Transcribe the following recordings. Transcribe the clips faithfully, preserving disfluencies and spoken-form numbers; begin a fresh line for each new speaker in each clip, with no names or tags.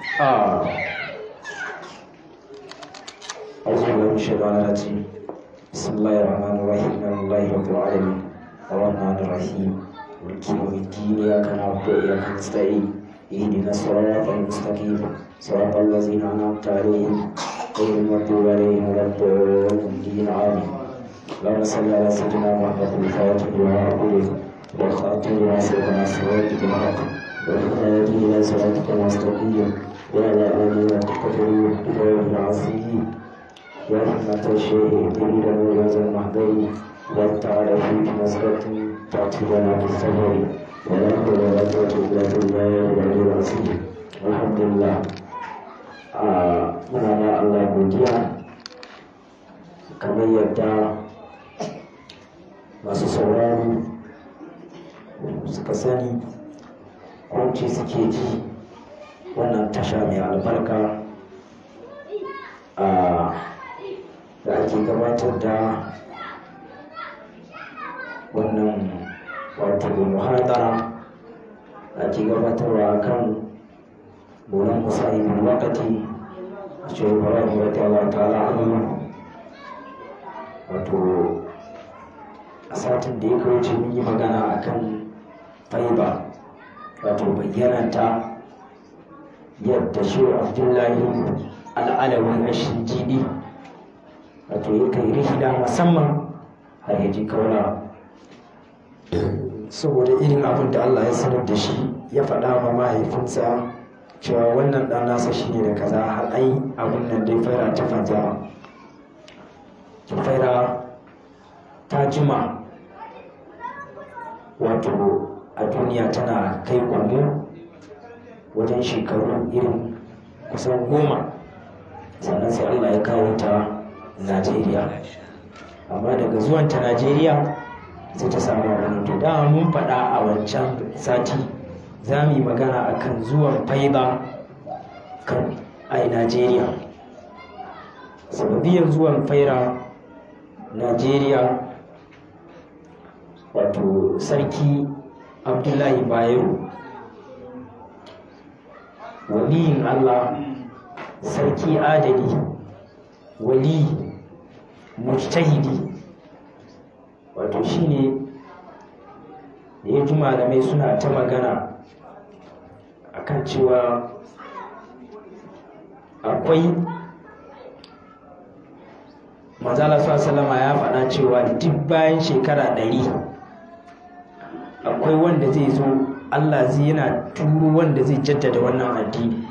آه أعوذ بالله من الشيطان الرجيم بسم الله الرحمن الرحيم الحمد لله رب العالمين الرحمن الرحيم مالك يوم الدين إياك نعبد وإياك نستعين اهدنا الصراط المستقيم صراط الذين أنعمت عليهم غير المغضوب عليهم ولا الضالين آمين اللهم صل على سيدنا محمد الفاتح لما أغلق والخاتم لما سبق صراطك الحق والهادي إلى صراطك المستقيم وعلى آله وصحبه وسلم العظيم يا رحمة الشيخ دليل مولانا المهدي والتعالى في نزلة تأتي لنا بالسفر ولا حول ولا قوة إلا بالله العلي العظيم الحمد لله muna ma Allah godiya kamar yadda masu sauraro suka sani kwanci suke ji wannan tasha mai albarka da ake gabatar da wannan wato muhadara da ake gabatarwa kan bulan musayibin wakati a cikin bayan wata wata la'anu wato a satin da ya kauce mun yi magana akan faiba wato bayyananta yadda shi abdullahi al'alawi a shinjidi wato ya kai rihida musamman har ya ji kaura saboda irin abin da Allah ya sanar da shi ya faɗa ma mahaifinsa cewa wannan ɗan nasa shi ne da kaza har ai abin nan dai faira ta fanta faira ta jima wato a duniya tana kai komo wajen shekaru irin kusan goma sannan sai Allah ya kawo ta Najeriya amma daga zuwan ta Najeriya sai ta samu wani to da mun faɗa a wancan sati za mu yi magana akan zuwan faida kan ai Najeriya sababiyar zuwan faira Najeriya wato sarki Abdullahi Bayero waliyin Allah sarki adali wali mujtahidi wato shine da ya ji malamai suna ta magana akan cewa akwai manzala sallama ya faɗa cewa duk bayan shekara ɗari akwai wanda zai zo Allah zai yana turo wanda zai jaddada wannan addini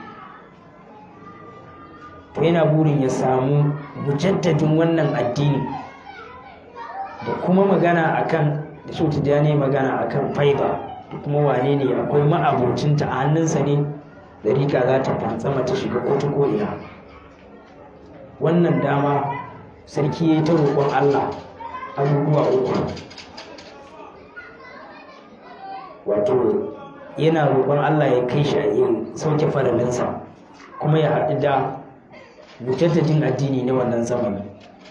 to yana burin ya samu mujaddadin wannan addini da kuma magana akan da shi tijani magana akan faiba da kuma wane ne akwai ma'abocinta a hannunsa ne da rika za ta fantsama ta shiga ko ta ko'ina wannan dama sarki ya yi ta roƙon Allah abubuwa uku wato yana roƙon Allah ya kai shi a yin sauke faralinsa kuma ya haɗu da mujaddadin addini na wannan zamani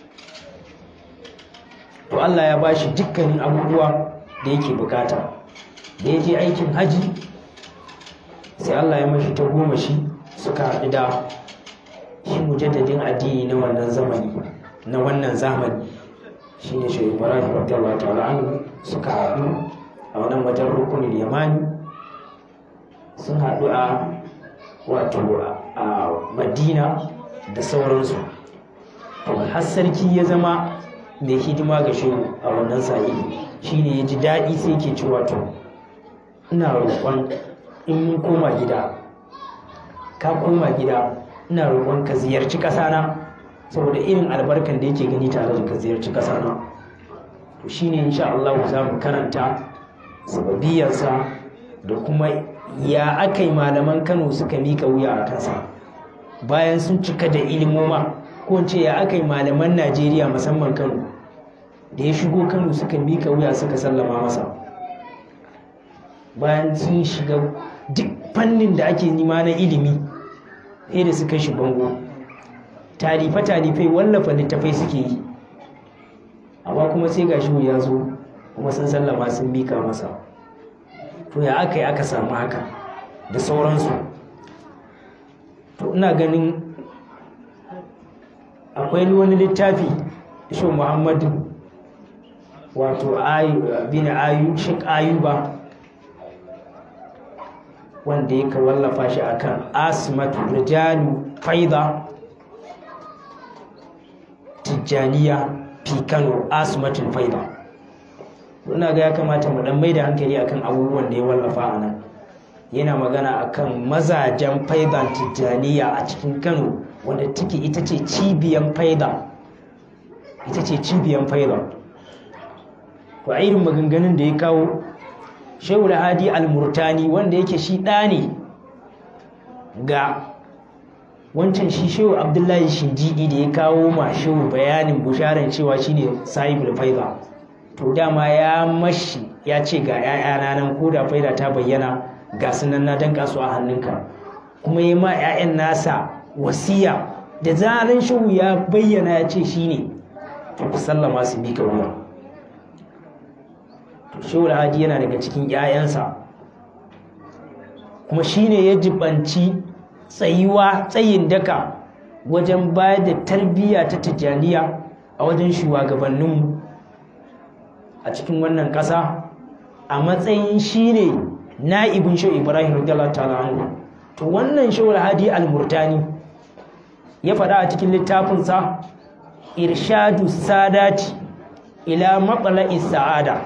to Allah ya bashi dukkanin abubuwa da yake bukata da ya je aikin haji sai Allah ya mashi ta goma shi suka haɗu da shi mujaddadin addini na wannan zamani na wannan zamani shi ne shi Ibrahim radiyallahu ta'ala anhu suka haɗu a wannan wajen rukunin yamani sun haɗu a wato a Madina da sauransu har sarki ya zama mai hidima ga shehu a wannan sa'i shine ya ji daɗi sai ke ci wato ina roƙon in mun koma gida ka koma gida ina roƙon ka ziyarci ƙasana saboda irin albarkan da yake gani tare da ka ziyarci ƙasana to shine insha Allah za mu karanta sababiyarsa da kuma ya aka yi malaman Kano suka mika wuya a kansa bayan sun cika da ilimoma ko ce ya aka yi malaman Najeriya musamman Kano da ya shigo Kano suka mika wuya suka sallama masa bayan sun shiga duk fannin da ake nima na ilimi sai da suka shi bango talife-talifai wallafa littafai suke yi amma kuma sai ga shi ya zo kuma sun sallama sun mika masa to ya aka yi aka samu haka da sauransu to ina ganin akwai wani littafi shi Muhammadu wato bin ayu shek ayuba wanda ya wallafa shi akan asmatu rijalu faida tijjaniya fi Kano, asmatul faida. Ina ga ya kamata mu dan mai da hankali akan abubuwan da ya wallafa a nan. Yana magana akan mazajen faidan tijjaniya a cikin Kano, wanda take ita ce cibiyan faida, ita ce cibiyan faida. To a irin maganganun da ya kawo, Shehu Hadi Al-Murtani wanda yake shi ɗa ne ga wancan shi Shehu Abdullahi Shinjidi da ya kawo ma Shehu bayanin busharan cewa shine sahibul faida. To dama ya mashi ya ce ga 'ya'yana nan ko da faida ta bayyana ga sunan na danka su a hannunka, kuma yi ma 'ya'yan nasa wasiya da zaran Shehu ya bayyana ya ce shine to ku sallama su mika wuya. Shehu Hadi yana daga cikin 'ya'yansa, kuma shine ya jibanci tsayuwa tsayin daka wajen bayar da tarbiyya ta tijjaniya a wajen shugabanninmu a cikin wannan ƙasa, a matsayin shine na'ibin Shehu Ibrahim radiyallahu ta'ala anhu. To wannan Shehu Hadi Al-Murtani ya faɗa a cikin littafinsa Irshadu Sadati ila Matla'is Sa'ada.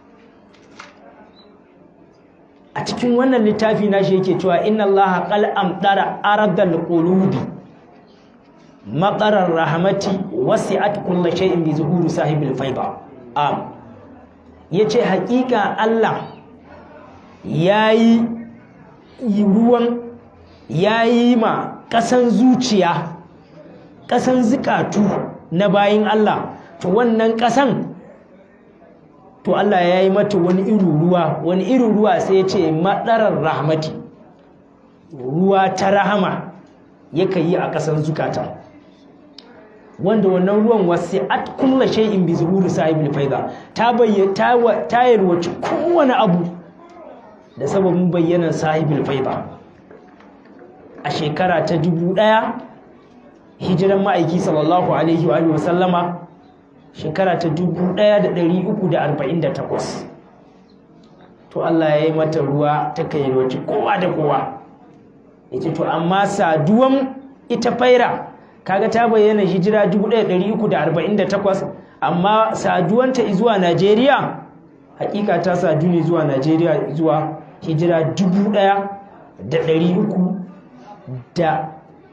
A cikin wannan littafi na shi yake cewa inna Allah qal amdara aradal qulubi maqarar rahmati wasi'at kulli shay'in bi zuhuri sahibil faida. am yace hakika Allah yayi ruwan yayi ma kasan zuciya, kasan zikatu na bayin Allah, to wannan kasan to Allah ya yi mata wani irin ruwa, wani irin ruwa sai ya ce maɗarar rahmati, ruwa ta rahama yaka yi a ƙasar zukata, wanda wannan ruwan wasu at kulla shay'in bi zuhuri sahibul faida, ta bayyana ta yarwaci kowane abu da sababin bayyanan sahibul faida. A shekara ta dubu ɗaya hijiran ma'aiki sallallahu alaihi wa sallama, shekara ta dubu ɗaya da ɗari uku da arba'in da takwas, to Allah ya yi mata ruwa ta kayyarwaci kowa da kowa. Ita to amma saduwan ita faira kaga ta bayyana hijira dubu ɗaya da ɗari uku da arba'in da takwas, amma saduwanta zuwa Najeriya hakika ta sadu ne zuwa Najeriya zuwa hijira dubu ɗaya da ɗari uku da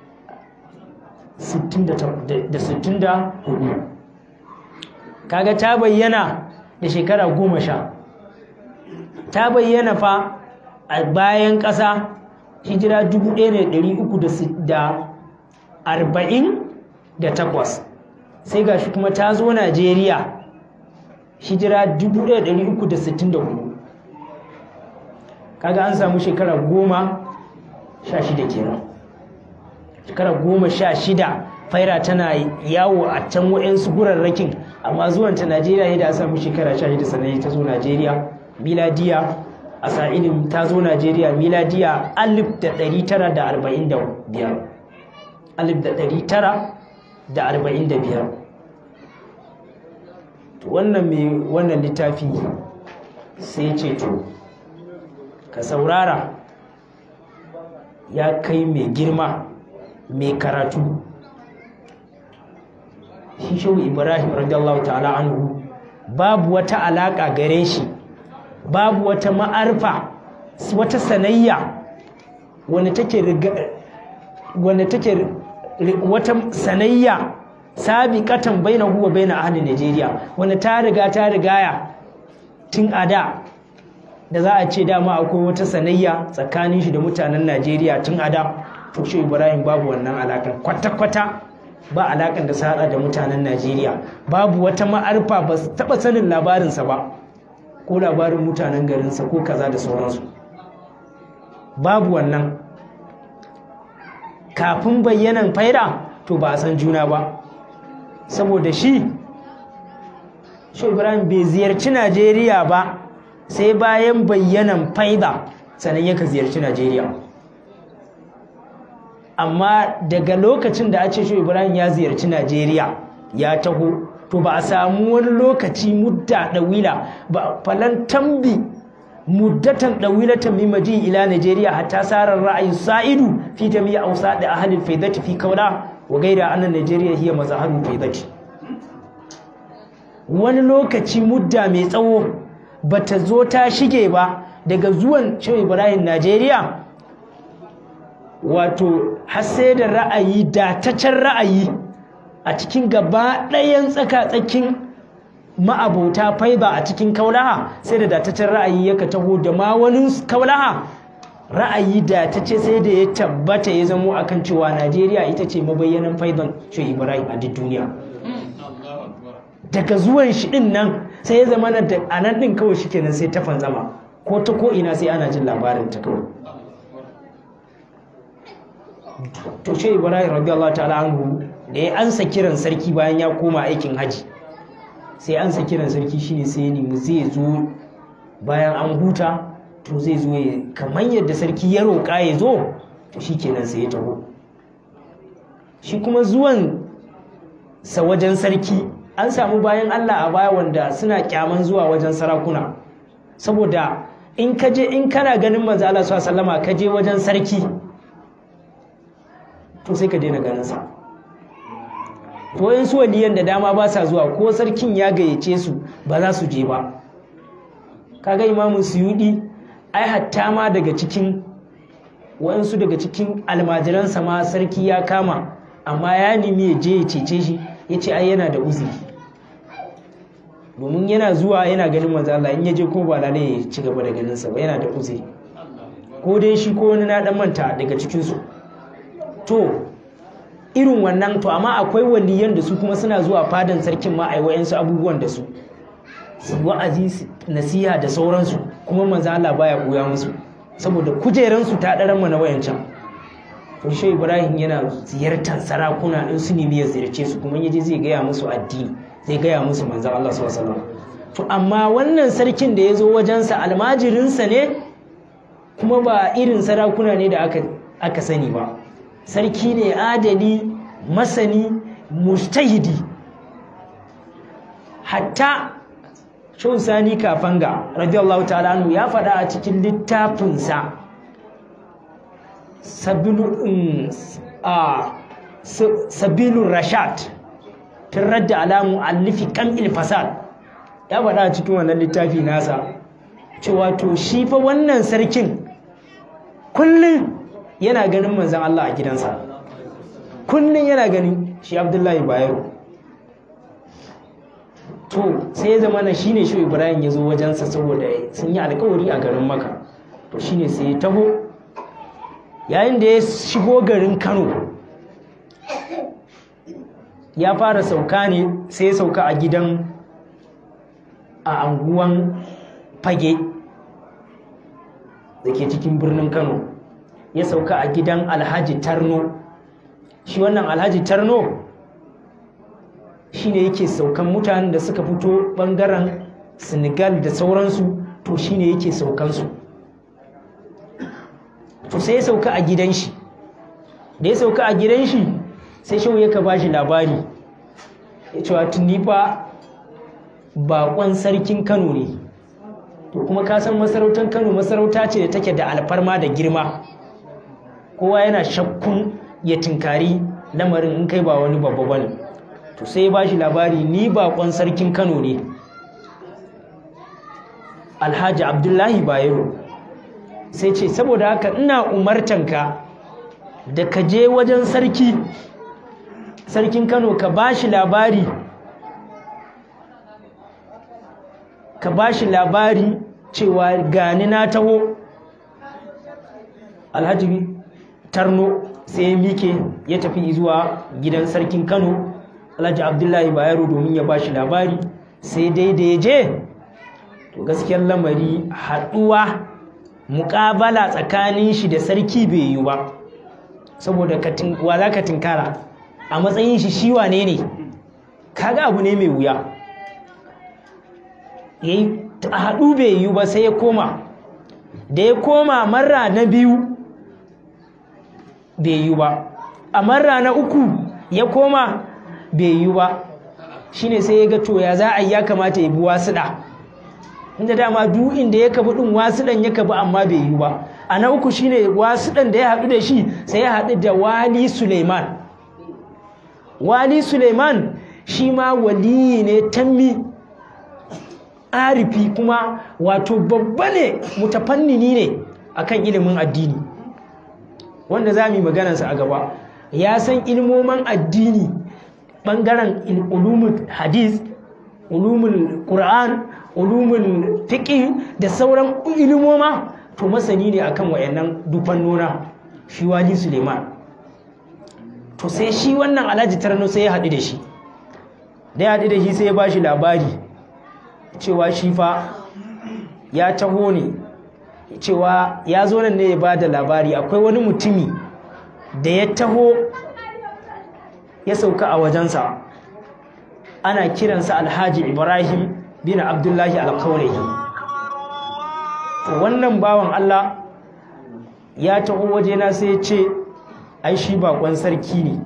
sittin da hudu. Kaga ta bayyana da shekara goma sha, ta bayyana fa a bayan ƙasa hijira dubu ɗaya da ɗari uku da arba'in da takwas, sai ga shi kuma ta zo Najeriya hijira dubu ɗaya da ɗari uku da sittin da hudu. Kaga an samu shekara goma sha shida kenan, shekara goma sha shida faira tana yawo a can wa'yansu gurarrakin, amma zuwanta Najeriya ya da a samu shekara sha shida sannan ta zo Najeriya miladiya a sa'ilin ta zo Najeriya miladiya alif da ɗari tara da arba'in da biyar, alif da ɗari tara da arba'in da biyar. To wannan mai wannan littafi sai ce to ka saurara ya kai mai girma mai karatu. Shi Shehu Ibrahim radiyallahu ta'ala anhu babu wata alaka gare shi, babu wata ma'arfa, wata sanayya wanda take wanda take wata sanayya sabiqatan bainahu wa bain ahli Najeriya, wanda ta riga ta rigaya tun a da da za a ce dama akwai wata sanayya tsakanin shi da mutanen Najeriya tun a da. To Shehu Ibrahim babu wannan alakan kwata-kwata, ba alakan da sa da mutanen Najeriya, babu wata ma'arfa, ba su taɓa sanin labarinsa ba ko labarin mutanen garinsa ko kaza da sauransu, babu wannan. Kafin bayyanan faida to ba a san juna ba, saboda shi Shehu Ibrahim bai ziyarci Najeriya ba sai bayan bayyanan faida sannan yaka ziyarci Najeriya. amma daga lokacin da a ce Shehu Ibrahim ya ziyarci Najeriya ya taho to ba a samu wani lokaci mudda dawila ba falan tambi muddatan dawilatan min maji ila Najeriya hatta sarar ra'ayi sa'idu fi jami'i awsad ahli al-faidati fi kaula wa gaira anna Najeriya hiya mazharul faidati. Wani lokaci mudda mai tsawo bata zo ta shige ba daga zuwan Shehu Ibrahim Najeriya, wato har sai da ra'ayi dataccen ra'ayi a cikin gaba ɗayan tsaka-tsakin ma'abota faiba a cikin kaulaha, sai da dataccen ra'ayi yaka taho da ma wani kaulaha ra'ayi datacce sai da ya tabbata ya zamo akan cewa Najeriya ita ce mabayyanan faiban Shehu Ibrahim a duk duniya. Daga zuwan shi din nan sai ya zama da a nan din kawai shi kenan sai ta fanzama ko ta ko ina sai ana jin labarin ta kawai. To Shehu Ibrahim radiyallahu ta'ala anhu da ya ansa kiran sarki bayan ya koma aikin haji, sai ansa kiran sarki shine sai ya nemi zai zo bayan an huta, to zai zo kamar yadda sarki ya roƙa ya zo, to shikenan sai ya taho. Shi kuma zuwan sa wajen sarki, an samu bayan Allah a baya wanda suna kyaman zuwa wajen sarakuna, saboda in ka je in kana ganin manzo Allah sallallahu alaihi wasallama ka je wajen sarki to sai ka daina ganin sa. To in su waliyan da dama ba sa zuwa, ko sarkin ya gayyace su ba za su je ba. Kaga Imamu Suyudi ai hatta ma daga cikin wayansu daga cikin almajiransa ma sarki ya kama, amma ya nemi ya je ya cece shi, ya ce ai yana da uzuri, domin yana zuwa yana ganin manzo Allah, in ya je ko ba lalle ya ci gaba da ganin sa ba, yana da uzuri, ko dai shi ko wani na dan manta daga cikin su. To irin wannan, to amma akwai waliyan da su kuma suna zuwa fadan sarkin ma ai wayansu abubuwan da su wa'azi, nasiha da sauransu, kuma manzo Allah baya koya musu saboda kujeransu ta daren mu na wayancan. To Shehu Ibrahim yana ziyartar sarakuna in su nemi ya ziyarce su, kuma yaje zai gaya musu addini, zai gaya musu manzo Allah sallallahu alaihi wasallam. To amma wannan sarkin da ya zo wajensa almajirinsa ne, kuma ba irin sarakuna ne da aka aka sani ba. Sarki ne adali, masani, mujtahidi. Hatta Shehu Sani Kafanga radiyallahu ta'ala anhu ya faɗa a cikin littafinsa Sabilul a Sabilur Rashad tirradda alamu allifi kamil fasad, ya faɗa a cikin wannan littafi nasa cewa to shi fa wannan sarkin kullum yana ganin manzon Allah a gidansa, kullum yana ganin shi Abdullahi Bayero. To sai ya zama na shine Shehu Ibrahim ya zo wajensa saboda sun yi alƙawari a garin Makka. To shine sai ya taho, yayin da ya shigo garin Kano ya fara sauka ne, sai ya sauka a gidan a anguwan Fage da ke cikin birnin Kano. Ya sauka a gidan Alhaji Tarno. Shi wannan Alhaji Tarno shine yake saukan mutanen da suka fito bangaren Senegal da sauransu, to shine yake saukan su. To sai ya sauka a gidan shi. Da ya sauka a gidan shi sai Shehu ya ka bashi labari, ya ce wa tuni fa baƙon sarkin Kano ne. To kuma ka san masarautar Kano masarauta ce da take da alfarma da girma, kowa yana shakkun ya tinkari lamarin in kai ba wani babba bane. To sai ya bashi labari, ni baƙon sarkin Kano ne, Alhaji Abdullahi Bayero. Sai ce saboda haka ina umartanka da ka je wajen sarki sarkin Kano ka bashi labari ka bashi labari cewa gani na taho. Alhaji Tarno sai ya mike ya tafi zuwa gidan sarkin Kano Alhaji Abdullahi Bayero domin ya bashi labari. Sai dai da ya je, to gaskiyar lamari haɗuwa muƙabala tsakanin shi da sarki bai yi ba, saboda wa za ka tinkara a matsayin shi shi wane ne, kaga abu ne mai wuya. Yayi a haɗu bai yi ba, sai ya koma. Da ya koma marra na biyu bai yi ba. A marra na uku ya koma bai yi ba, shine sai ya ga to ya za a yi, ya kamata ya bi wasuɗa, inda dama duk inda ya kabi ɗin wasuɗan ya kabi amma bai yi ba. A na uku shine wasuɗan da ya haɗu da shi sai ya haɗu da Wali Suleiman. Wali Suleiman shi ma waliyi ne tammi, arifi, kuma wato babba ne, mutafannini ne akan ilimin addini, wanda za mu yi maganarsa a gaba. Ya san ilmomin addini ɓangaren ulumul hadis, ulumul qur'an, ulumul fiqh da sauran ilmoma, to masani ne akan wayannan dufannona shi Wali Suleiman. To sai shi wannan Alhaji Tarno sai ya haɗu da shi, da ya haɗu da shi sai ya ba shi labari cewa shi fa ya taho ne, cewa ya zo nan ne ya ba da labari akwai wani mutumi da ya taho ya sauka a wajensa, ana kiransa Alhaji Ibrahim bin Abdullahi Alkaulahi. To wannan bawan Allah ya taho wajena sai ya ce ai shi bakon sarki ne,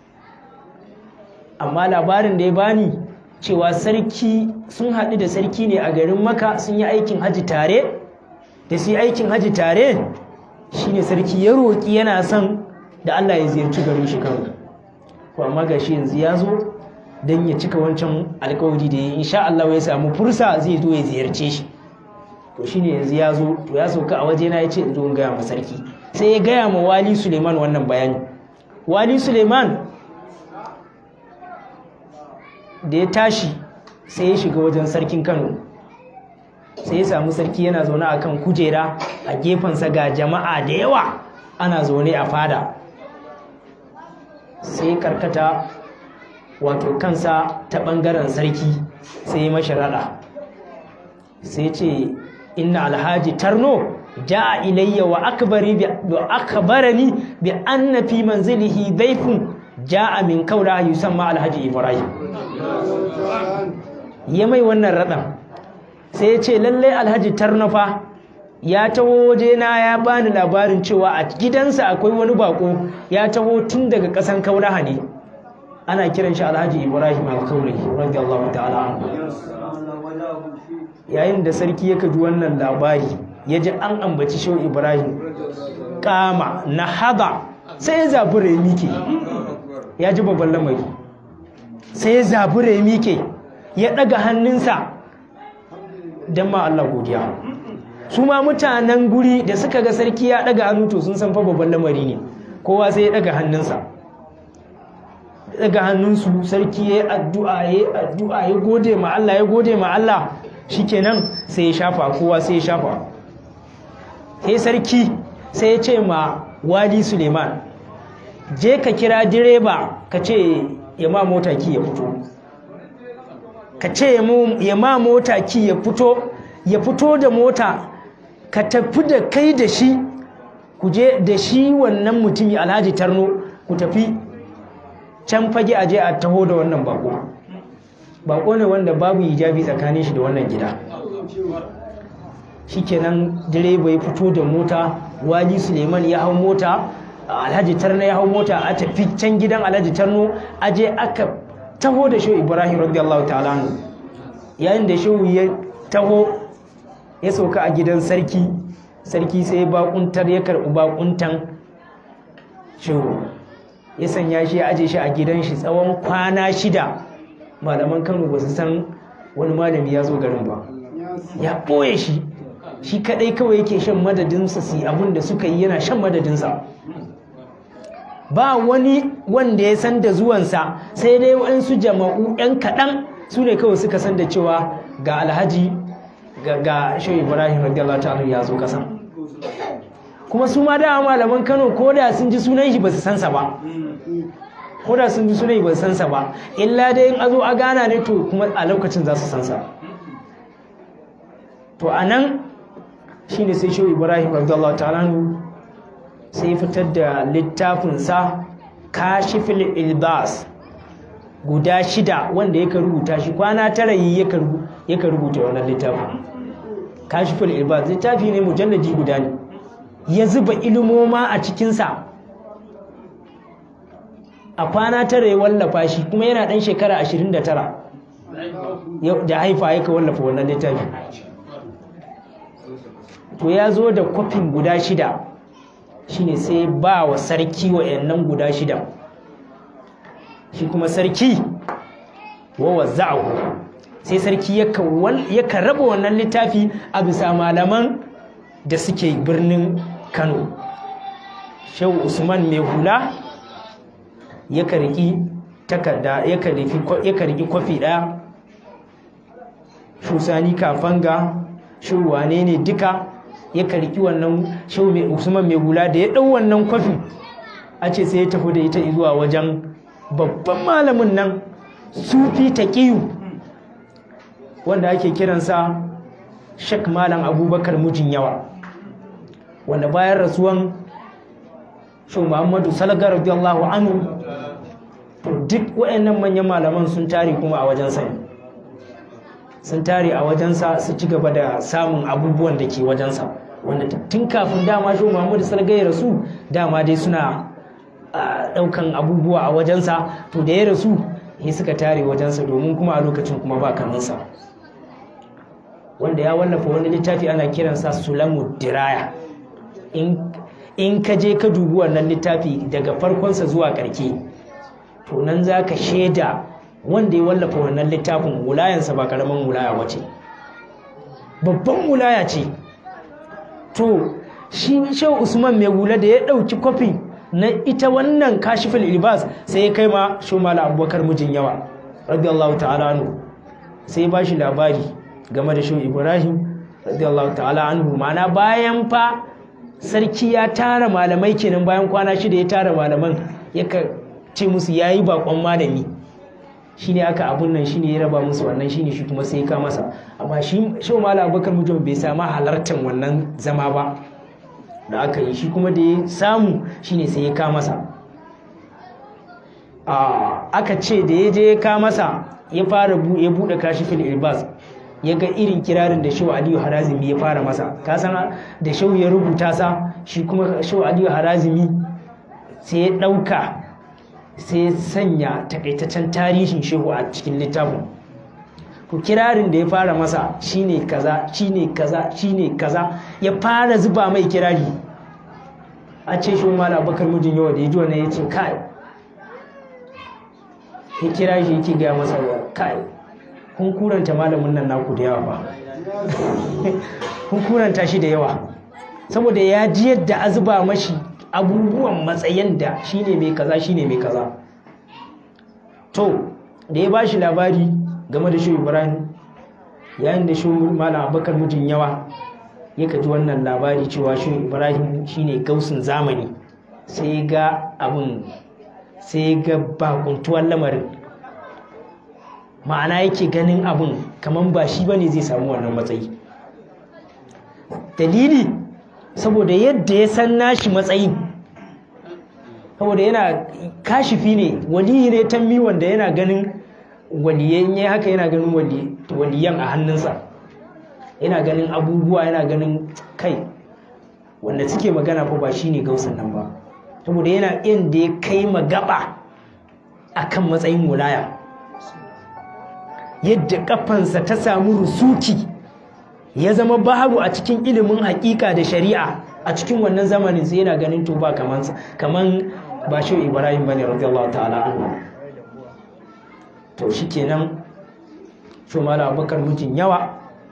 amma labarin da ya bani cewa sarki sun haɗu da sarki ne a garin Makka, sun yi aikin haji tare, da su yi aikin haji tare shine sarki ya roƙi yana son da Allah ya ziyarci garin shi Kano. To amma gashi yanzu ya zo don ya cika wancan alƙawari da ya yi, insha Allah ya samu fursa zai zo ya ziyarce shi. To shine yanzu ya zo, to ya sauka a wajena ya ce in zo in gaya ma sarki. Sai ya gaya ma Wali Suleiman wannan bayani. Wali Suleiman da ya tashi sai ya shiga wajen sarkin Kano, sai ya samu sarki yana zaune a kan kujera, a gefensa ga jama'a da yawa ana zaune a fada. Sai karkata wato kansa ta ɓangaren sarki sai ya mashi raɗa, sai ce inna Alhaji Tarno ja'a ilayya wa akbari bi akbarani bi anna fi manzilihi dayfun ja'a min kaula yusamma Alhaji Ibrahim. Ya mai wannan raɗan sai ya ce lallai Alhaji Tarno fa ya taho wajena ya bani labarin cewa a gidansa akwai wani bako ya taho tun daga ƙasan Kaulaha ne, ana kiran shi Alhaji Ibrahim Alkaulahi radiyallahu ta'ala anhu. Yayin da sarki ya kaji wannan labari ya ji an ambaci Shehu Ibrahim, kama na hada sai ya zabura ya mike, ya ji babban lamari, sai ya zabura ya mike ya ɗaga hannunsa don ma Allah godiya. Su ma mutanen guri da suka ga sarki ya ɗaga hannu to sun san fa babban lamari ne, kowa sai ya ɗaga hannunsa, ɗaga hannunsu, sarki ya yi addu'a ya yi addu'a ya gode ma Allah ya gode ma Allah, shikenan sai ya shafa, kowa sai ya shafa. Sai sarki sai ya ce ma Wali Suleiman, je ka kira direba ka ce ya ma mota ki ya fito, ka ce ya ma mota ki ya fito, ya fito da mota, ka tafi da kai da shi, ku je da shi wannan mutumi Alhaji Tarno, ku tafi can fage a je a taho da wannan bako. Bako ne wanda babu hijabi tsakanin shi da wannan gida. Shikenan direba ya fito da mota, Wali Suleiman ya hau mota, Alhaji Tarno ya hau mota, a tafi can gidan Alhaji Tarno, aje aka taho da Shehu Ibrahim radiyallahu ta'ala anhu. Yayin da Shehu ya taho ya sauka a gidan sarki, sarki sai bakuntar ya karɓi bakuntan Shehu, ya sanya shi ya aje shi a gidan shi tsawon kwana shida. Malaman Kano ba su san wani malami ya zo garin ba, ya ɓoye shi, shi kaɗai kawai yake shan madadinsa, su abin da suka yi yana shan madadinsa. Ba wani wanda ya san da zuwansa, sai dai waɗansu jama'u ‘yan kaɗan su ne kawai suka san da cewa ga Alhaji ga Shehu Ibrahim radiyallahu ta'ala ya zo kasan. Kuma su ma da malaman Kano ko da sun ji sunan shi ba su sansa ba, ko da sun ji sunan shi ba su sansa ba, illa dai in a zo a gana ne to kuma a lokacin za su sansa. To a nan shi ne sai Shehu Ibrahim radiyallahu ta'ala sai fitar da littafinsa Kashiful Ilbas guda shida, wanda yake rubuta shi kwana tara yi yake rubuta wannan littafin. Kashiful Ilbas littafi ne mujalladi guda ne, ya zuba ilmoma a cikinsa a kwana tara ya wallafa shi kuma yana ɗan shekara ashirin da tara da haifa ya ka wallafa wannan littafi. To ya zo da kwafin guda shida shine sai ba wa sarki wa'annan guda shida, shi kuma sarki wa wazza'ahu sai sarki yaka raba wannan littafi a bisa malaman da suke birnin Kano. Shehu Usman mai hula ya karki takarda ya karki kwafi ɗaya, Shusani Kafanga Shehu wane ne duka ya karki wannan. Shehu Usman mai hula da ya ɗau wannan kwafi a ce sai ya tafi da ita zuwa wajen babban malamin nan Sufi Taqiyu wanda ake kiransa Sheikh Malam Abubakar Mujin Yawa, wanda bayan rasuwan Shehu Muhammadu Salga radiyallahu anhu duk waɗannan manyan malaman sun tare kuma a wajensa sun tare a wajensa su ci gaba da samun abubuwan da ke wajensa, wanda tun kafin dama Shehu Muhammadu Salga ya rasu dama dai suna ɗaukan abubuwa a wajensa. To da ya rasu ya suka tare wajensa domin kuma a lokacin kuma ba kamansa, wanda ya wallafa wani littafi ana kiransa Sulamu Diraya. in ka je ka dubi wannan littafi daga farkonsa zuwa ƙarke, to nan za ka shaida wanda ya wallafa wannan littafin wulayansa ba ƙaramin wulaya wace, babban wulaya ce. To shi Shehu Usman mai hula da ya ɗauki kwafi na ita wannan Kashiful Ilbas sai ya kai ma Shehu Malam Abubakar Mujin Yawa radiyallahu ta'ala anhu, sai ya bashi labari game da Shehu Ibrahim radiyallahu ta'ala anhu. Ma'ana bayan fa sarki ya tara malamai kenan, bayan kwana shida ya tara malaman yaka ce musu yayi bakon malami, shine aka abun nan shine ya raba musu wannan, shine shi kuma sai ya ka masa. Amma shi Shehu Malam Abubakar Mujin bai samu halartar wannan zama ba da aka yi, shi kuma da ya samu shine sai ya ka masa. Aka ce da ya je ya ka masa ya fara ya bude Kashiful Ilbas, ya ga irin kirarin da Shehu Aliyu Harazimi ya fara masa. Ka san da Shehu ya rubuta sa, shi kuma Shehu Aliyu Harazimi sai ya ɗauka sai ya sanya takaitaccen tarihin Shehu a cikin littafin. To kirarin da ya fara masa shine kaza shine kaza shine kaza, ya fara zuba mai kirari. A ce Shehu Malam Abubakar Mujin Yawa da ya ji wannan ya ce kai, ya kira shi yake gaya masa kai kun kuranta malamin nan naku da yawa ba kun kuranta shi da yawa, saboda ya ji yadda a zuba mashi abubuwan matsayin da shine mai kaza shine mai kaza. To da ya bashi labari game da Shehu Ibrahim, yayin da Shehu Malam Abubakar Mujin Yawa ya kaji wannan labari cewa Shehu Ibrahim shine gausin zamani, sai ga abun sai ga bakuntuwar lamarin, ma'ana yake ganin abun kaman ba shi bane zai samu wannan matsayi. Dalili saboda yadda ya san nashi matsayin, saboda yana kashifi ne, waliyi ne tammi, wanda yana ganin waliyan ya haka, yana ganin waliyan a hannunsa, yana ganin abubuwa, yana ganin kai wanda suke magana fa ba shine gausin nan ba, saboda yana inda ya kai magaba akan matsayin mulaya, yadda kafansa ta samu rusuki ya zama babu a cikin ilimin hakika da shari'a a cikin wannan zamanin, sai yana ganin to ba kaman kaman ba Shehu Ibrahim bane radiyallahu ta'ala anhu. To shikenan Shehu Malam Abubakar Mujin Yawa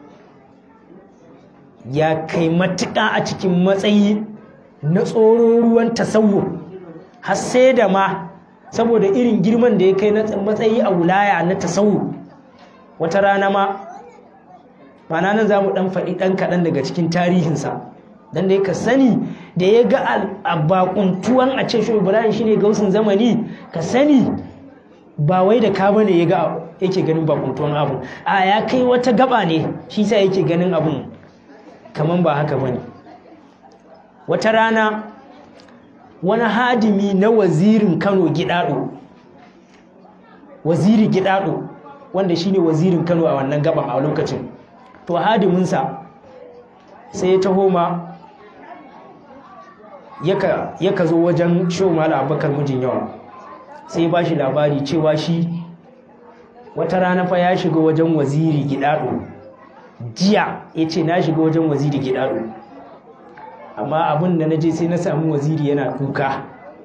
ya kai matuƙa a cikin matsayi na tsoron ruwan tasawuf, har sai da ma saboda irin girman da ya kai na matsayi a wilaya na tasawuf, wata rana ma mana nan za mu ɗan faɗi ɗan kaɗan daga cikin tarihinsa, don da ka sani da ya ga a bakuntuwan a ce Shehu Ibrahim shine gausin zamani, ka sani ba wai da ka bane ya ga yake ganin bakuntuwan abu, a ya kai wata gaba ne shi sa yake ganin abun kaman ba haka bane. Wata rana wani hadimi na wazirin Kano Gidado, waziri Gidado wanda shine wazirin Kano a wannan gaban a lokacin, to hadiminsa sai ya taho ma yaka yaka zo wajen Shehu Malam Abubakar Mujin Yawa sai ba shi labari cewa shi wata rana fa ya shiga wajen waziri Gidado jiya, ya ce na shiga wajen waziri Gidado amma abin da na je sai na samu waziri yana kuka.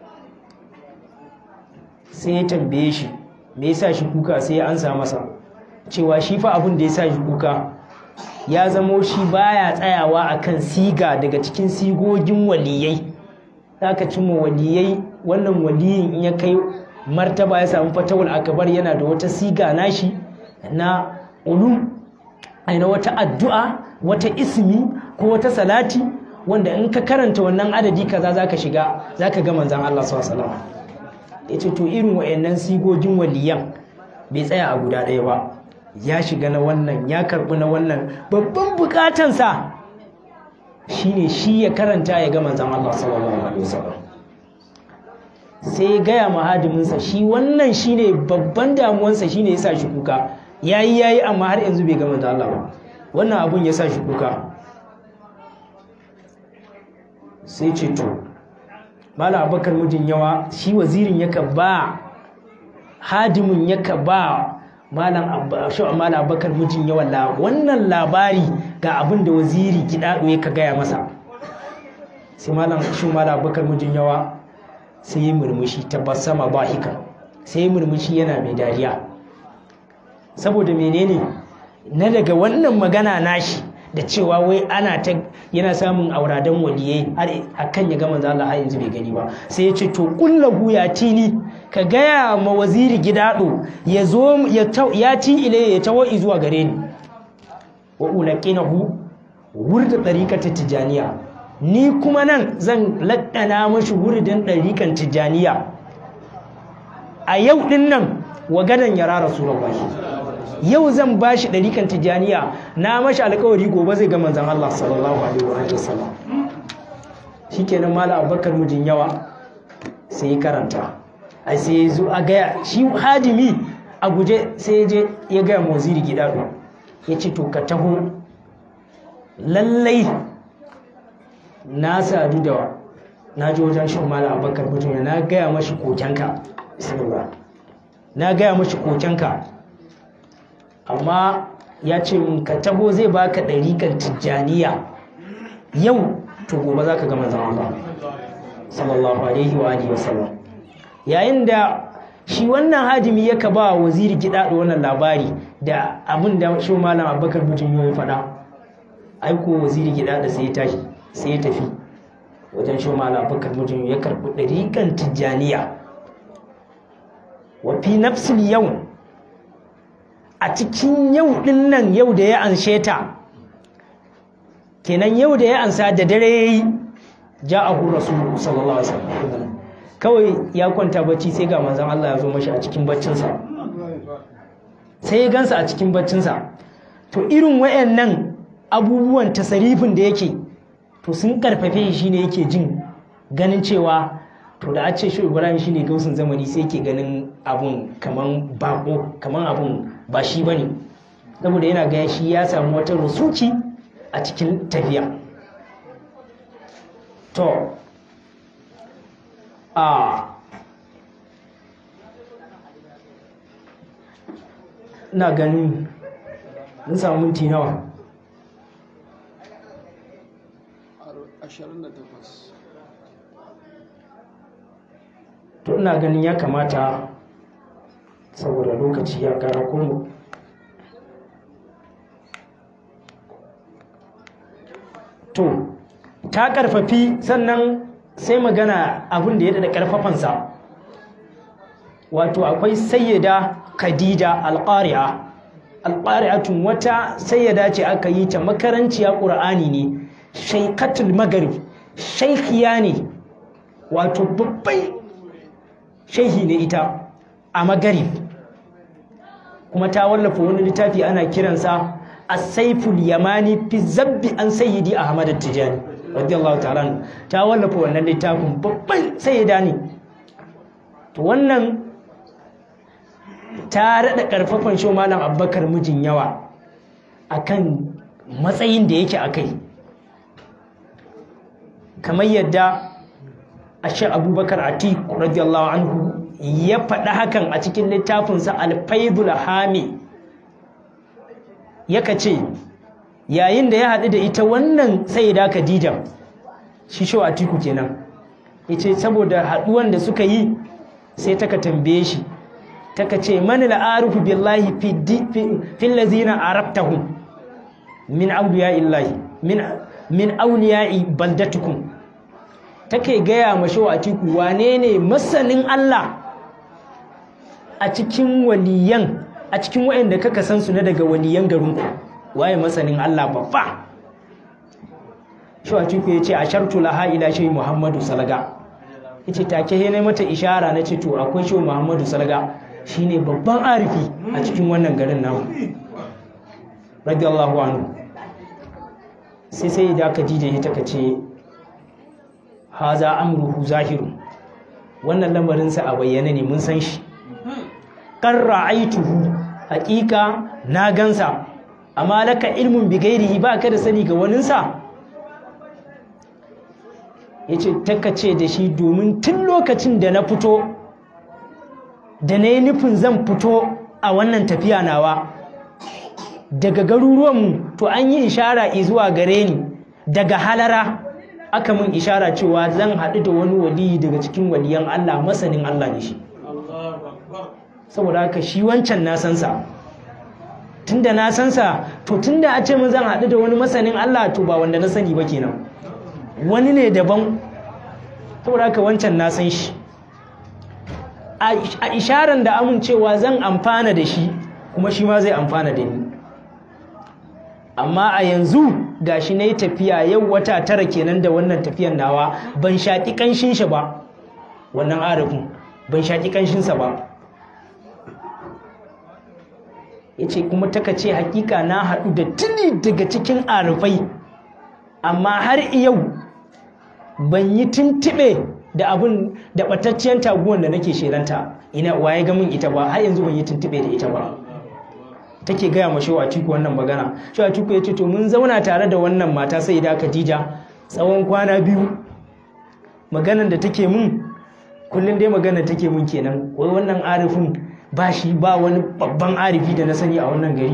Sai ya tambaye shi me yasa shi kuka, sai ya ansa masa cewa shi fa abin da ya sa shi kuka ya zamo shi baya tsayawa akan siga daga cikin sigogin waliyai. Zaka cimma waliyai, wannan waliyin in ya kai martaba ya samu fatawul akbar yana da wata siga nashi na ulum, aina wata addu'a, wata ismi ko wata salati wanda in ka karanta wannan adadi kaza zaka shiga zaka ga manzon Allah sallallahu alaihi wasallam. Yace to irin wayannan sigogin waliyan bai tsaya a guda ɗaya ba, ya shiga na wannan ya karbi na wannan. Babban bukatansa shine shi ya karanta ya ga manzon Allah sallallahu alaihi wasallam. Sai ya gaya mahadiminsa shi wannan shine babban damuwansa, shine yasa shi kuka. Yayi yayi amma har yanzu bai ga manzon Allah ba. Wannan abun yasa shi kuka. Sai ce to Malam Abubakar mijin yawa, shi wazirin yaka ba hadimin yaka ba Malam Abubakar mijin yawa la wannan labari ga abin da waziri Gidado yaka gaya masa. Sai Malam shi Malam Abubakar mijin yawa sai ya murmushi, tabassama bahika, sai ya murmushi yana mai dariya. Saboda menene? Na daga wannan magana nashi da cewa wai ana ta yana samun auradan waliyai har akan ya ga manzo Allah har yanzu bai gani ba. Sai ya ce to kullahu ya tini, ka gaya ma waziri Gidado ya zo ya ti ile ya tawo zuwa gare ni. Wa ulaqinahu wurda tariqat tijaniya, ni kuma nan zan laddana mashi wurdin tariqan tijaniya a yau din nan. Wa gadan yara rasulullahi, yau zan bashi ɗarikan tijaniya, na mashi alƙawari gobe zai ga manzon Allah sallallahu alaihi wa sallam. Shikenan Malam Abubakar mijin yawa sai ya karanta, ai sai ya zo a gaya shi hadimi a guje, sai ya je ya gaya waziri Gidado, ya ce to ka taho, lallai na sadu da na ji wajen shi Malam Abubakar mijin yawa, na gaya mashi kokenka, na gaya mashi kokenka amma ya ce mun ka taho zai baka ɗariƙar tijjaniya yau, to gobe za ka ga manzon Allah sallallahu alaihi wa alihi wasallam. Yayin da shi wannan hadimi yaka ba waziri Gidado wannan labari da abin da shi Malam Abubakar mijin ya faɗa, aiko waziri Gidado sai ya tashi sai ya tafi wajen shi Malam Abubakar mijin ya karɓi ɗariƙar tijjaniya. Wa fi nafsil yau, a cikin yau din nan, yau da ya anshe ta kenan, yau da ya ansa da dare yayi, ja'ahu rasulullahi sallallahu alaihi wasallam, kawai ya kwanta bacci sai ga manzon Allah ya zo mashi a cikin baccinsa, sai ya gansa a cikin baccinsa. To irin wayannan abubuwan tasarifin da yake, to sun karfafe shi ne yake jin ganin cewa to da a ce shi Ibrahim shine gausin zamani, sai yake ganin abun kaman bako, kaman abun ba shi bane, saboda yana ga shi ya samu wata rusuki a cikin tafiya. To a ina ganin mun samu minti nawa?
ashirin da takwas.
To ina ganin ya kamata, saboda lokaci ya kara kuma, to ta karfafi. Sannan sai magana abin da ya da karfafansa, wato akwai sayyida Khadija al-Qari'a. Al-Qari'atun wata sayyada ce aka yi ta makaranciya Qur'ani ne, shaykhatul Maghrib, shaykhiya ne, wato babbai shehi ne ita a Maghrib, kuma ta wallafa wani littafi ana kiransa As-Saiful Yamani fi Zabbi an Sayyidi Ahmad At-Tijani radiyallahu ta'ala. Ta wallafa wannan littafin, babban sayyida ne. To wannan ta rada karfafan shi Malam Abubakar mijin yawa akan matsayin da yake akai, kamar yadda Ashe Abubakar Atiq radiyallahu anhu ya faɗi hakan a cikin littafinsa Al-Faidul Hami, yaka ce yayin da ya haɗu da ita wannan Sayyida Khadija, shi Shehu Atiku kenan, yace saboda haɗuwan da suka yi sai taka tambaye shi, taka ce man la'arifu billahi fil ladzina arabtahum min awliya illahi min min awliya'i baldatukum. Take gaya ma Shehu Atiku wane ne masanin Allah a cikin waliyan, a cikin waɗanda kaka san su na daga waliyan garinku, waye masanin Allah babba? Shehu Atiku ya ce ashartu laha ila Shehu Muhammadu Salga, yace take he ne mata ishara na ce to akwai Shehu Muhammadu Salga shine babban arifi a cikin wannan garin namu radiyallahu anhu. sai sai da Khadija ita kace haza amruhu zahiru, wannan lamarin sa a bayyane ne mun san shi. Qad ra'aituhu, haqiqa na gansa, amma laka ilmun bi ghairihi, ba ka da sani ga wanin sa. Yace takace da shi domin tun lokacin da na fito da nayi nufin zan fito a wannan tafiya nawa daga garuruwanmu, to an yi ishara zuwa gare ni daga halara, aka mun ishara cewa zan haɗu da wani waliyi daga cikin waliyan Allah, masanin Allah ne shi. Saboda haka shi wancan na sansa, tunda na sansa, to tunda a ce mun zan haɗu da wani masanin Allah, to ba wanda na sani ba kenan, wani ne daban. Saboda haka wancan na san shi, a isharan da amincewa zan amfana da shi, kuma shi ma zai amfana da ni. Amma a yanzu gashi nayi tafiya yau wata tara kenan da wannan tafiyan nawa, ban shaki kanshin shi ba, wannan arifin ban shaki kanshin sa ba. Yace kuma taka ce hakika na haɗu da tuni daga cikin arifai, amma har yau ban yi tuntube da abun da batacciyar taguwan da nake shelanta ina waye ga mun ita ba, har yanzu ban yi tuntube da ita ba. Take gaya ma Shehu Atiku wannan magana. Shehu Atiku ya ce to mun zauna tare da wannan mata Sayyida Khadija tsawon kwana biyu, maganan da take mun kullun dai maganar take mun kenan, wai wannan arifin ba shi ba wani babban arifi da na sani a wannan gari.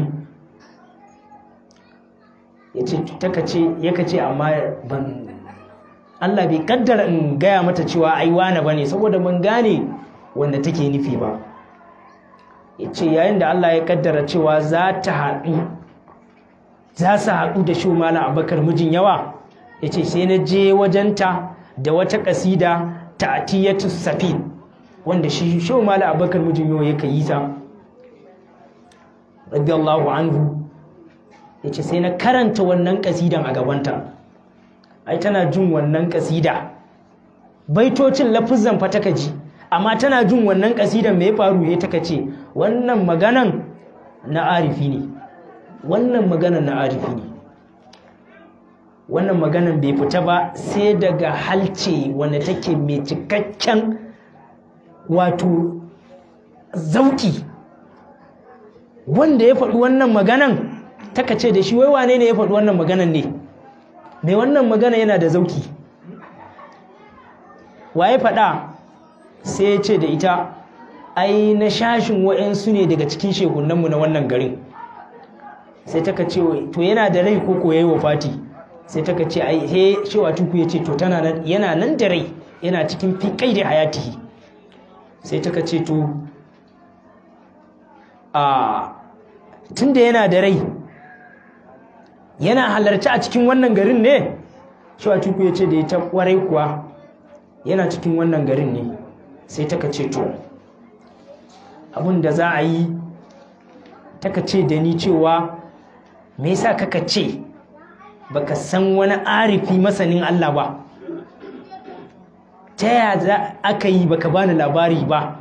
Yace taka ce yaka ce amma ban, Allah bai kaddara in gaya mata cewa ai wane bane, saboda ban gane wanda take nufi ba. Yace yayin da Allah ya kaddara cewa za ta haɗu, za su haɗu da Shehu Malam Abubakar mijin yawa, yace sai na je wajenta da wata kasida ta'tiyatu safin, wanda shi Shehu Malam Abubakar mijin yawa yake yi ta radiyallahu anhu. Yace sai na karanta wannan kasidan a gabanta, ai tana jin wannan kasida, baitocin lafuzan fa taka ji, amma tana jin wannan kasidan me ya faru, ya taka ce wannan maganan na arifi ne, wannan maganan na arifi ne. Wannan maganan bai fita ba sai daga halce wanda take mai cikakken wato zauki. Wanda ya faɗi wannan maganan taka ce da shi wai wane ne ya faɗi wannan maganan ne, mai wannan magana yana da zauki. Waye faɗa? Sai ya ce da ita ai na shashin wa'yansu ne daga cikin shehunanmu na wannan garin. Sai taka ce to yana da rai ko ko yayi wafati? Sai taka ce ai he Shehu Atiku ya ce to tana nan, yana nan da rai, yana cikin fi qaidi hayatihi. Sai taka ce to a tunda yana da rai, yana halarci a cikin wannan garin ne? Shehu Atiku ya ce da ita kwarai kuwa yana cikin wannan garin ne. Sai taka ce to abin da za a yi, taka ce da ni cewa me yasa kaka ce baka san wani arifi masanin Allah ba, ta yaya za aka yi baka bani labari ba,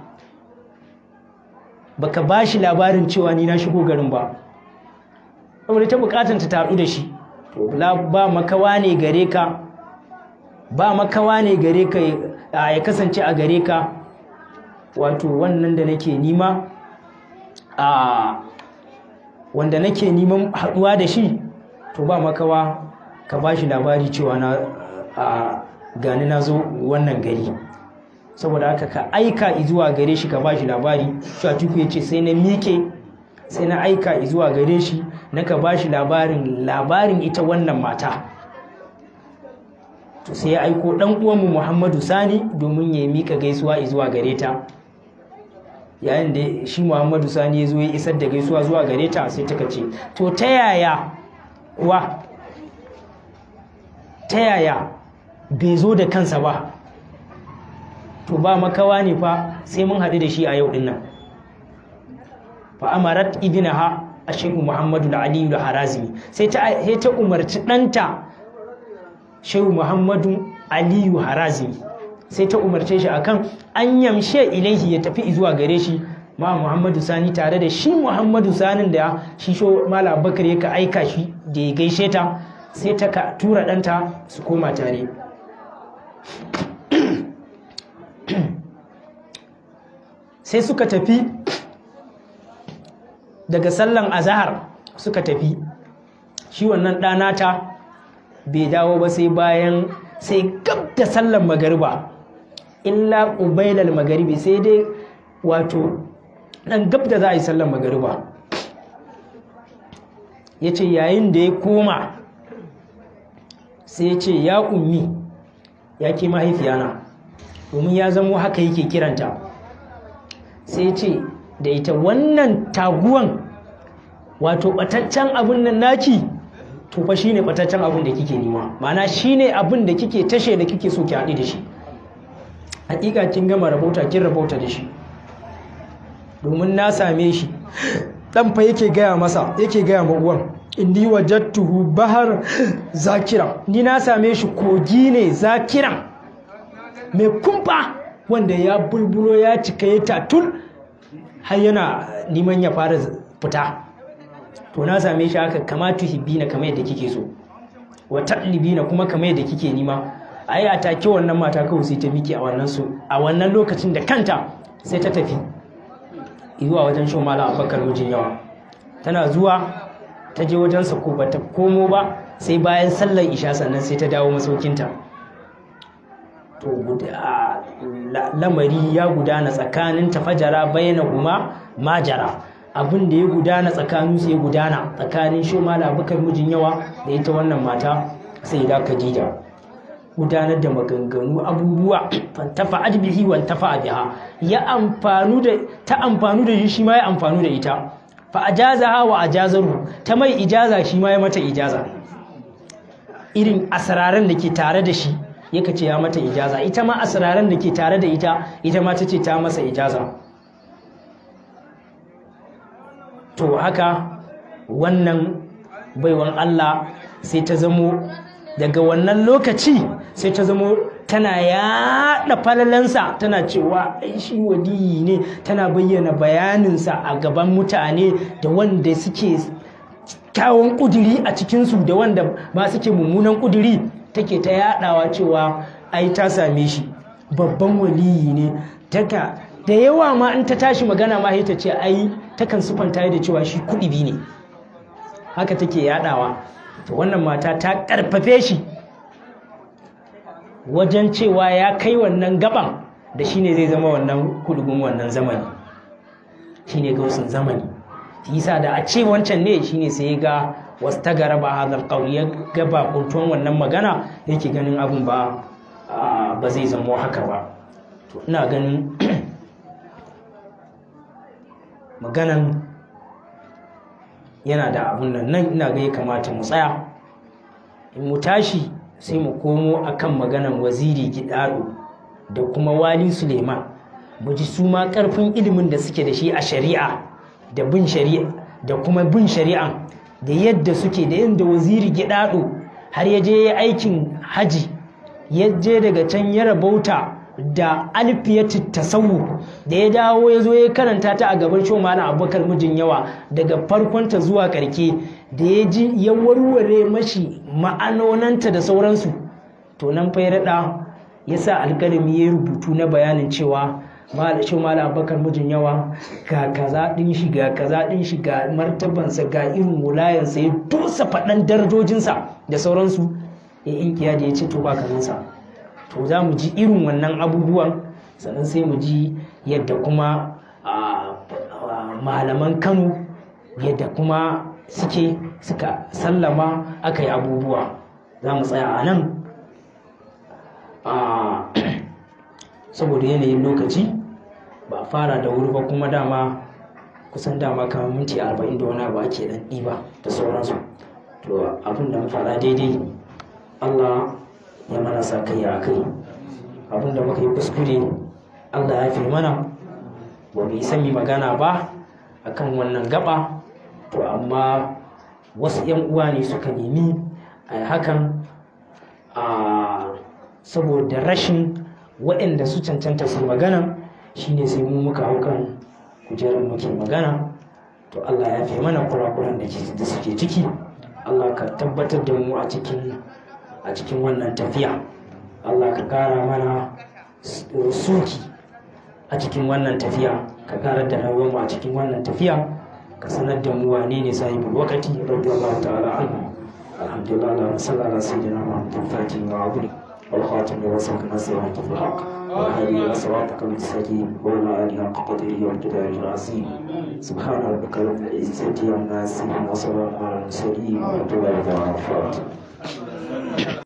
baka bashi labarin cewa ni na shigo garin ba, saboda ta bukatun ta taɗu da shi. To ba makawa ne gare ka, ba makawa ne gare ka ya kasance a gare ka wato wannan da nake nima, a wanda nake neman haɗuwa da shi, to ba makawa ka bashi labari cewa na a gani na zo wannan gari. saboda haka ka aika zuwa gare shi ka bashi labari. Shi Atiku ya ce sai na miƙe sai na aika zuwa gare shi na ka bashi labarin labarin ita wannan mata. To sai ya aiko ɗan uwanmu Muhammadu Sani domin ya miƙa gaisuwa zuwa gare ta. Yayin da shi Muhammadu Sani ya zo ya isar da gaisuwa zuwa gare ta, sai ta ce to ta yaya wa ta yaya bai zo da kansa ba? To ba makawa ne fa sai mun haɗu da shi a yau dinnan. Fa amarat ibnaha Shehu Muhammadu Aliyu Harazimi, sai ta ta umarci ɗanta Shehu Muhammadu Aliyu Harazimi, sai ta umarce shi akan an yamshe ilaihi, ya tafi zuwa gare shi ma Muhammadu Sani, tare da shi Muhammadu Sanin da shi sho Malam Bakar yake aika shi da ya gaishe ta, sai ta tura ɗanta su koma tare. Sai suka tafi daga sallan azahar suka tafi. Shi wannan ɗanata bai dawo ba sai bayan sai gab da sallan magariba, illa ƙubailal magaribi, sai dai wato ɗan gab da za a yi sallan magariba. Ya ce yayin da ya koma sai ya ce ya ummi, ya ke mahaifiyana, domin ya zamo haka yake kiranta. Sai ce da ita wannan taguwan wato ɓataccen abin nan naki, to fa shine ɓataccen abin da kike nema, ma'ana shine abin da kike tashe da kike so ki haɗu da shi. Hakika kin gama rabauta, kin rabauta da shi, domin na same shi. Dan fa yake gaya masa, yake gaya ma uwan, inni wajadtuhu bahar zakira, ni na same shi kogi ne zakiran mai kumfa, wanda ya bulbulo ya cika ya tatul har yana neman ya fara fita. To na same shi haka, kama tuhibbina, kamar yadda kike so, wa ta'libina, kuma kamar yadda kike nima. Ai a take wannan mata kawai sai ta miki a wannan so a wannan lokacin da kanta sai ta tafi zuwa wajen Shehu Malam Abubakar Mijin Yawa. Tana zuwa ta je wajen sa ko bata komo ba sai bayan sallar isha, sannan sai ta dawo masaukinta. To lamari ya gudana tsakanin tafajara bainahuma majara, abin da ya gudana tsakanin su ya gudana tsakanin Shehu Malam Abubakar Mijin Yawa da ita wannan mata Sayyida Khadija. Gudanar da maganganu, abubuwa, fantafa adbihi wa tafa biha, ya amfanu da ta amfanu da shi, shi ma ya amfanu da ita. Fa ajazaha wa ajazaru, ta mai ijaza, shi ma ya mata ijaza. Irin asraran da ke tare da shi yake ce ya mata ijaza, ita ma asraran da ke tare da ita ita ma tace ta masa ijaza. To haka wannan baiwan Allah sai ta zamo daga wannan lokaci sai ta zamo tana yaɗa falalansa, tana cewa ai shi waliyi ne, tana bayyana bayaninsa a gaban mutane, da wanda suke kyawun ƙuduri a cikinsu da wanda ba suke mummunan ƙuduri, take ta yaɗawa cewa ai ta same shi babban waliyi ne. Taka da yawa ma in ta tashi magana ma ta ce ai takan sufanta da cewa shi kuɗi ne, haka take yaɗawa. To wannan mata ta ƙarfafe shi wajen cewa ya kai wannan gaban da shine zai zama wannan kudugun wannan zamani, shine gausin zamani. Yasa da a ce wancan ne shine sai ga wastagara ba hadal qawl, ya ga bakuntuwan wannan magana yake ganin abun ba ba zai zama haka ba. To ina ganin maganan yana da abun nan nan ina ga ya kamata mu tsaya, in mu tashi sai mu komo akan maganan Waziri Gidado da kuma Wali Suleiman, mu ji su ma karfin ilimin da suke da shi a shari'a da bin shari'a da kuma bin shari'a, da yadda suke da yadda Waziri Gidado har ya je aikin haji, ya je daga can ya rabauta da alfiyatu tasawuf, da ya dawo ya zo ya karanta ta a gaban Shehu Malam Abubakar Mijin Yawa daga farkonta zuwa karke, da ya ji ya warware mashi ma'anonanta da sauransu. To nan fa ya rada ya sa alƙalami ya rubutu na bayanin cewa Shehu Malam Abubakar Mijin Yawa ga kaza din shi ga kaza din shi ga martabansa ga irin wulayansa, ya dosa faɗan darajojinsa da sauransu. Ya inkiya da ya ce to ba kazansa. To za mu ji irin wannan abubuwan sannan sai mu ji yadda kuma malaman Kano yadda kuma suke suka sallama aka yi abubuwa. Za mu tsaya a nan saboda yanayin lokaci, ba a fara da wuri ba kuma dama kusan dama kamar minti arba'in da wani abu ake dan ɗiba da sauransu. To abin da mu faɗa daidai Allah ya mana sa kai a kai, abin da muka yi kuskure Allah ya fi mana, ba mu yi sami magana ba akan wannan gaba. To amma wasu 'yan uwa ne suka nemi a hakan saboda rashin waɗanda su cancanta su magana, shine sai mu muka hau kan kujerar muke magana. To Allah ya fi mana kurakuran da suke ciki. Allah ka tabbatar da mu a cikin a cikin wannan tafiya. Allah ka kara mana suki a cikin wannan tafiya, ka karar da rayuwar mu a cikin wannan tafiya, ka sanar da mu wane ne sahibul waqti radiyallahu ta'ala anhu. Alhamdulillah, Allahumma salli ala sayyidina Muhammadin fatih wa abudi wal khatim wa sakana sirata fil haqq wa hadi ila siratikal mustaqim wa ala alihi haqqa qadrihi wa qadarihi al-azim. Subhana rabbika rabbil izzati amma yasifun wa salamun ala al-mursalin walhamdulillahi rabbil alamin.